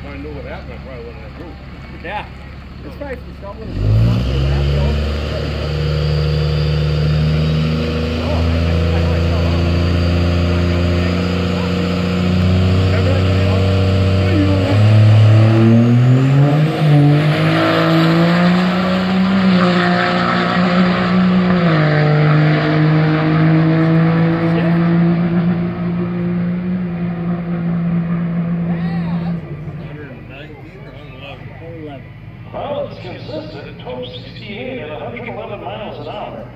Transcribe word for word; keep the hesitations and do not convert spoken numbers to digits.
I knew what happened, I probably wouldn't have moved. Yeah. This guy's from Shelburne. He's from that hill. Oh, I, I, I know I fell off. Remember that? Well, it's consistent at twelve sixty-eight at one hundred eleven miles an hour.